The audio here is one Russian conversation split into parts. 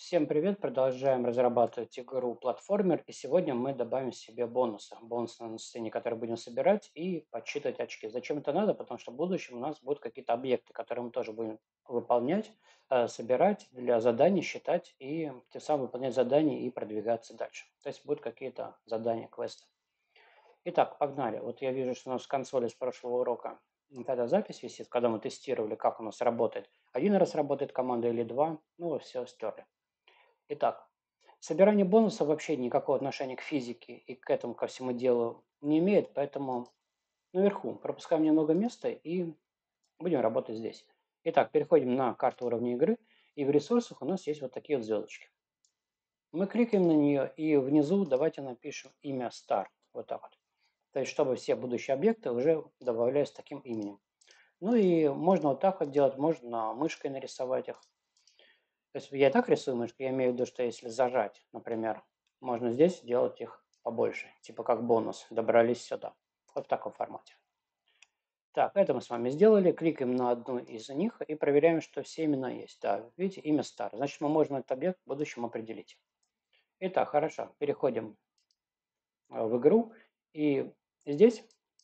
Всем привет! Продолжаем разрабатывать игру платформер, и сегодня мы добавим себе бонусы. Бонусы на сцене, которые будем собирать и подсчитывать очки. Зачем это надо? Потому что в будущем у нас будут какие-то объекты, которые мы тоже будем выполнять, собирать для заданий, считать и тем самым выполнять задания и продвигаться дальше. То есть будут какие-то задания, квесты. Итак, погнали. Вот я вижу, что у нас в консоли с прошлого урока вот эта запись висит, когда мы тестировали, как у нас работает. Один раз работает команда или два, ну, все стерли. Итак, собирание бонусов вообще никакого отношения к физике и к этому, ко всему делу не имеет, поэтому наверху пропускаем немного места и будем работать здесь. Итак, переходим на карту уровня игры, и в ресурсах у нас есть вот такие вот звездочки. Мы кликаем на нее, и внизу давайте напишем имя star, вот так вот. То есть, чтобы все будущие объекты уже добавлялись с таким именем. Ну и можно вот так вот делать, можно мышкой нарисовать их. То есть я и так рисую мышкой, я имею в виду, что если зажать, например, можно здесь делать их побольше, типа как бонус, добрались сюда. Вот в таком формате. Так, это мы с вами сделали. Кликаем на одну из них и проверяем, что все имена есть. Да, видите, имя star. Значит, мы можем этот объект в будущем определить. Итак, хорошо. Переходим в игру. И здесь,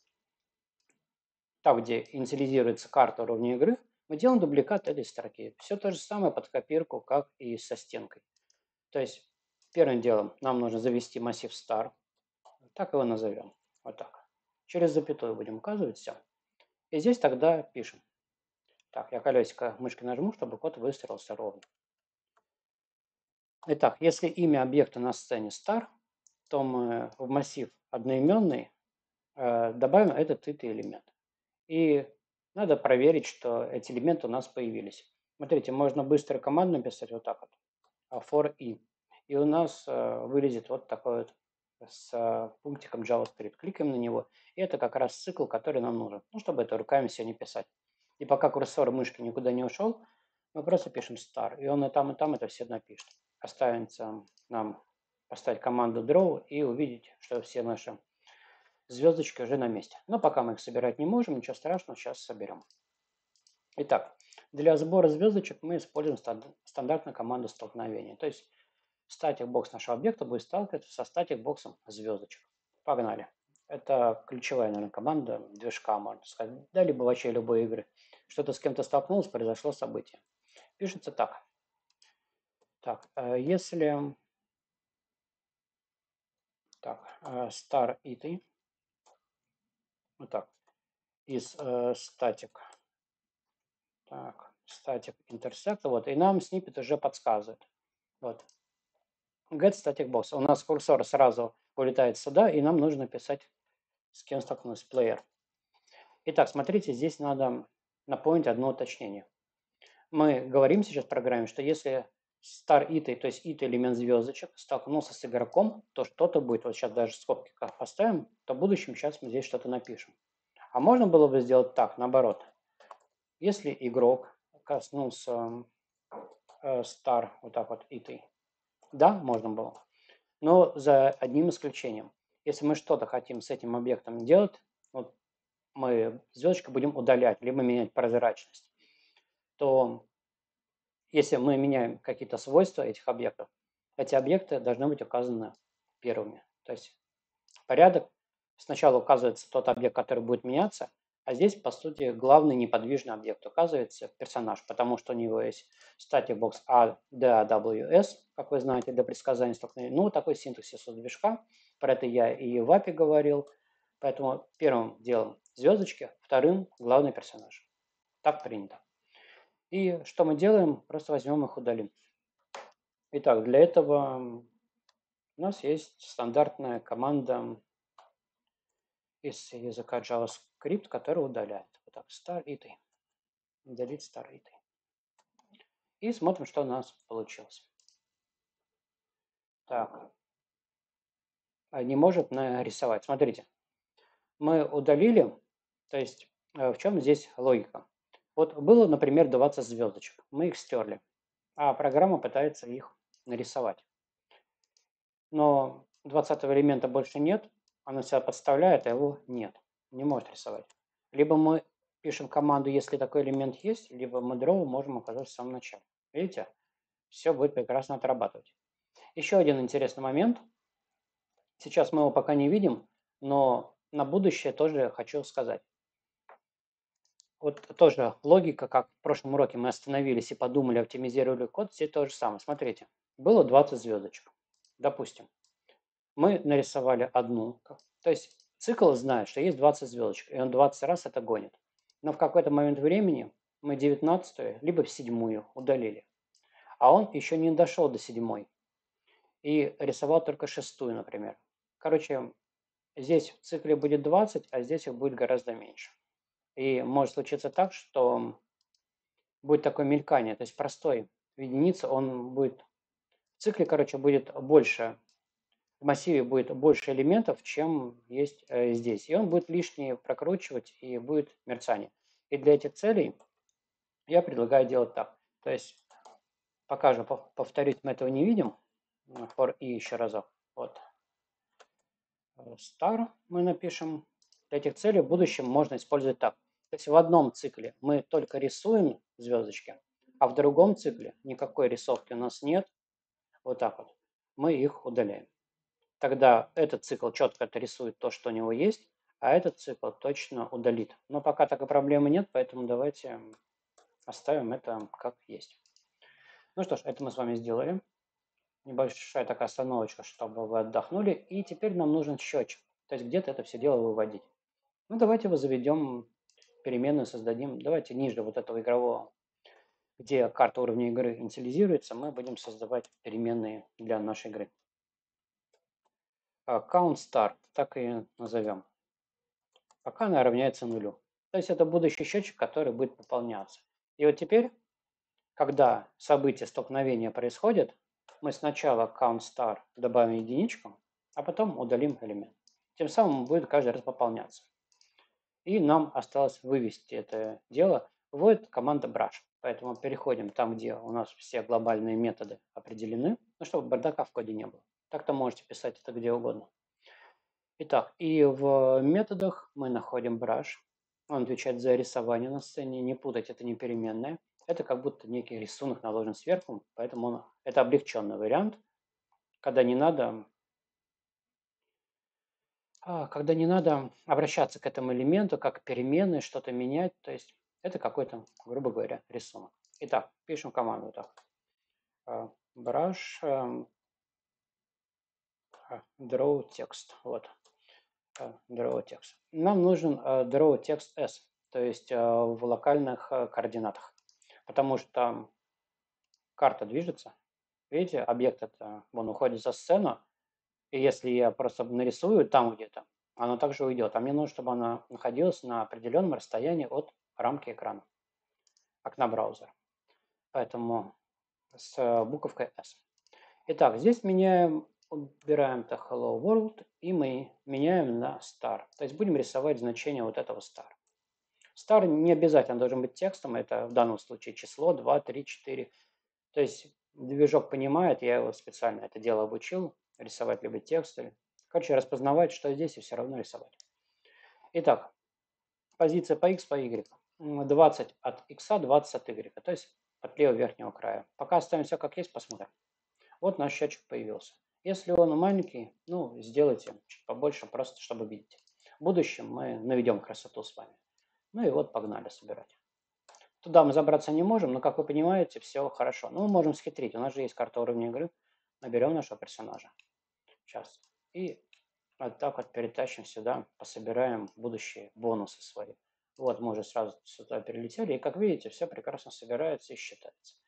там, где инициализируется карта уровня игры, мы делаем дубликат этой строки. Все то же самое под копирку, как и со стенкой. То есть первым делом нам нужно завести массив star, так его назовем, вот так. Через запятую будем указывать все. И здесь тогда пишем. Так, я колесико мышкой нажму, чтобы код выстроился ровно. Итак, если имя объекта на сцене star, то мы в массив одноименный добавим этот элемент. И надо проверить, что эти элементы у нас появились. Смотрите, можно быстро команду написать вот так вот. For i. И у нас вылезет вот такой вот с пунктиком JavaScript. Кликаем на него. И это как раз цикл, который нам нужен. Ну, чтобы это руками все не писать. И пока курсор мышки никуда не ушел, мы просто пишем star. И он и там это все напишет. Останется нам поставить команду draw и увидеть, что все наши звездочки уже на месте. Но пока мы их собирать не можем, ничего страшного, сейчас соберем. Итак, для сбора звездочек мы используем стандартную команду столкновения. То есть статик бокс нашего объекта будет сталкиваться со статик боксом звездочек. Погнали. Это ключевая, наверное, команда движка, можно сказать. Да, либо вообще любой игры. Что-то с кем-то столкнулось, произошло событие. Пишется так. Так, если так, star it, вот так, из статик, так, static intersect, вот, и нам сниппет уже подсказывает. Вот. Get static box. У нас курсор сразу улетает сюда, и нам нужно писать, с кем столкнулся player. Итак, смотрите, здесь надо напомнить одно уточнение. Мы говорим сейчас в программе, что если star it, то есть it элемент звездочек, столкнулся с игроком, то что-то будет. Вот сейчас даже скобки как поставим, то в будущем сейчас мы здесь что-то напишем. А можно было бы сделать так, наоборот. Если игрок коснулся star, вот так вот it, да, можно было. Но за одним исключением. Если мы что-то хотим с этим объектом делать, вот мы звездочку будем удалять, либо менять прозрачность, то если мы меняем какие-то свойства этих объектов, эти объекты должны быть указаны первыми. То есть порядок сначала указывается тот объект, который будет меняться, а здесь, по сути, главный неподвижный объект указывается персонаж, потому что у него есть static box ADAWS, как вы знаете, для предсказания столкновения. Ну, вот такой синтаксис у движка. Про это я и в API говорил. Поэтому первым делом звездочки, вторым главный персонаж. Так принято. И что мы делаем? Просто возьмем их, удалим. Итак, для этого у нас есть стандартная команда из языка JavaScript, который удаляет. Вот так, star it, удалить star it. И смотрим, что у нас получилось. Так, не может нарисовать. Смотрите, мы удалили, то есть в чем здесь логика? Вот было, например, 20 звездочек, мы их стерли, а программа пытается их нарисовать. Но 20 элемента больше нет, она себя подставляет, а его нет, не может рисовать. Либо мы пишем команду, если такой элемент есть, либо мы draw можем указать в самом начале. Видите? все будет прекрасно отрабатывать. Еще один интересный момент. Сейчас мы его пока не видим, но на будущее тоже хочу сказать. Вот тоже логика, как в прошлом уроке мы остановились и подумали, оптимизировали код, здесь то же самое. Смотрите, было 20 звездочек. Допустим, мы нарисовали одну. То есть цикл знает, что есть 20 звездочек, и он 20 раз это гонит. Но в какой-то момент времени мы 19-ю, либо в 7-ю удалили. А он еще не дошел до 7-й и рисовал только 6-ю, например. Короче, здесь в цикле будет 20, а здесь их будет гораздо меньше. И может случиться так, что будет такое мелькание, то есть простой единица, он будет в цикле, короче, будет больше, в массиве будет больше элементов, чем есть здесь. И он будет лишнее прокручивать, и будет мерцание. И для этих целей я предлагаю делать так. То есть, пока же повторить мы этого не видим, for и еще разок. Вот. Star мы напишем. Для этих целей в будущем можно использовать так. То есть в одном цикле мы только рисуем звездочки, а в другом цикле никакой рисовки у нас нет. Вот так вот. Мы их удаляем. Тогда этот цикл четко отрисует то, что у него есть, а этот цикл точно удалит. Но пока такой проблемы нет, поэтому давайте оставим это как есть. Ну что ж, это мы с вами сделали. Небольшая такая остановочка, чтобы вы отдохнули. И теперь нам нужен счетчик. То есть где-то это все дело выводить. Ну давайте его заведем, переменную создадим. Давайте ниже вот этого игрового, где карта уровня игры инициализируется, мы будем создавать переменные для нашей игры. Count start, так и назовем. Пока она равняется нулю. То есть это будущий счетчик, который будет пополняться. И вот теперь, когда событие столкновения происходит, мы сначала count star добавим единичку, а потом удалим элемент. Тем самым он будет каждый раз пополняться. И нам осталось вывести это дело в команда brush. Поэтому переходим там, где у нас все глобальные методы определены, ну, чтобы бардака в коде не было. Так-то можете писать это где угодно. Итак, и в методах мы находим brush. Он отвечает за рисование на сцене. Не путать, это не переменная. Это как будто некий рисунок наложен сверху, поэтому это облегченный вариант, когда не надо обращаться к этому элементу, как к переменной, что-то менять. То есть это какой-то, грубо говоря, рисунок. Итак, пишем команду так. Brush draw text. Вот. Draw text. Нам нужен draw text s, то есть в локальных координатах. Потому что карта движется. Видите, объект это, он уходит за сцену. И если я просто нарисую там где-то, она также уйдет. А мне нужно, чтобы она находилась на определенном расстоянии от рамки экрана, окна браузера. Поэтому с буковкой S. Итак, здесь меняем, убираем то Hello World, и мы меняем на Star. То есть будем рисовать значение вот этого Star. Star не обязательно должен быть текстом, это в данном случае число 2, 3, 4. То есть движок понимает, я его специально это дело обучил, рисовать либо тексты. Короче, распознавать, что здесь, и все равно рисовать. Итак, позиция по x, по y. 20 от x, 20 от y, то есть от левого верхнего края. Пока оставим все как есть, посмотрим. Вот наш счетчик появился. Если он маленький, ну, сделайте чуть побольше, просто чтобы видеть. В будущем мы наведем красоту с вами. Ну и вот погнали собирать. Туда мы забраться не можем, но, как вы понимаете, все хорошо. Но мы можем схитрить. У нас же есть карта уровня игры. Наберем нашего персонажа. Сейчас. И вот так вот перетащим сюда, пособираем будущие бонусы свои. Вот, мы уже сразу сюда перелетели. И, как видите, все прекрасно собирается и считается.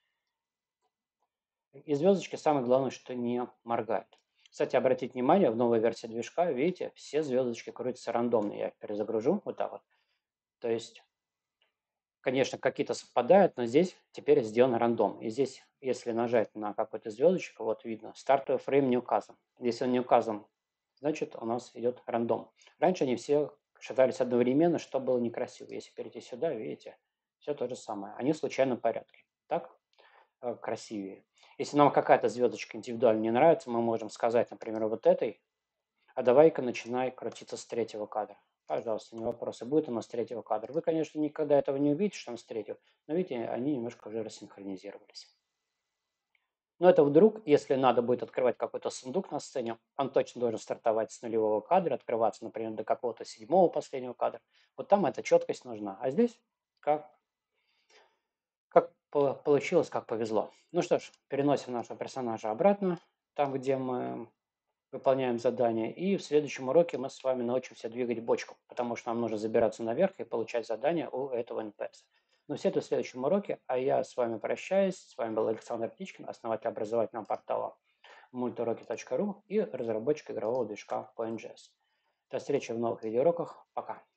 И звездочки самое главное, что не моргают. Кстати, обратите внимание, в новой версии движка, видите, все звездочки крутятся рандомно. Я их перезагружу вот так вот. То есть, конечно, какие-то совпадают, но здесь теперь сделан рандом. И здесь, если нажать на какую-то звездочку, вот видно, стартовый фрейм не указан. Если он не указан, значит у нас идет рандом. Раньше они все считались одновременно, что было некрасиво. Если перейти сюда, видите, все то же самое. Они в случайном порядке. Так красивее. Если нам какая-то звездочка индивидуально не нравится, мы можем сказать, например, вот этой, а давай-ка начинай крутиться с третьего кадра. Пожалуйста, не вопрос. И будет у нас с третьего кадра. Вы, конечно, никогда этого не увидите, что он с третьего, но видите, они немножко уже рассинхронизировались. Но это вдруг, если надо будет открывать какой-то сундук на сцене, он точно должен стартовать с нулевого кадра, открываться, например, до какого-то седьмого последнего кадра. Вот там эта четкость нужна. А здесь как, получилось, как повезло. Ну что ж, переносим нашего персонажа обратно, там, где мы выполняем задание. И в следующем уроке мы с вами научимся двигать бочку, потому что нам нужно забираться наверх и получать задание у этого НПС. Но все это в следующем уроке, а я с вами прощаюсь. С вами был Александр Птичкин, основатель образовательного портала multiuроки.ру и разработчик игрового движка PNGS. До встречи в новых видеоуроках. Пока.